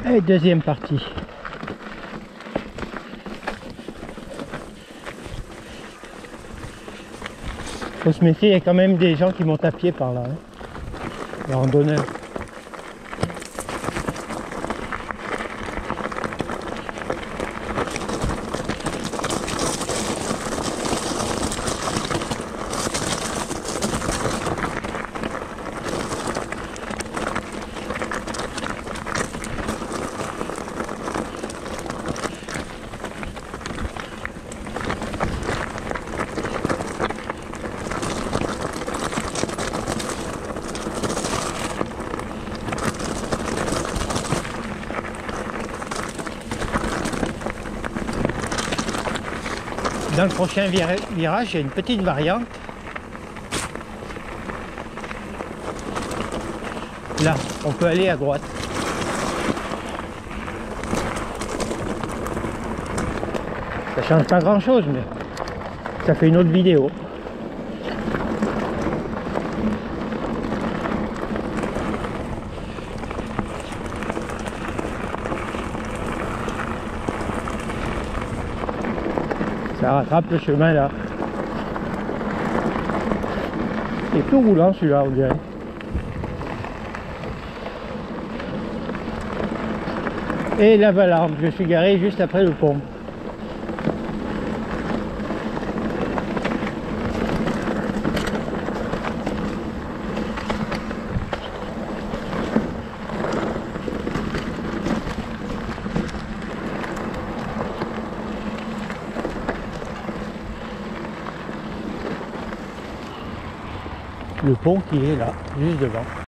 Et deuxième partie. Faut se méfier, il y a quand même des gens qui montent à pied par là, hein. Les randonneurs. Dans le prochain virage, il y a une petite variante. Là, on peut aller à droite. Ça change pas grand chose, mais ça fait une autre vidéo. Ça rattrape le chemin là. C'est tout roulant celui-là, on dirait. Et la Valarme, je suis garé juste après le pont. Le pont qui est là, juste devant.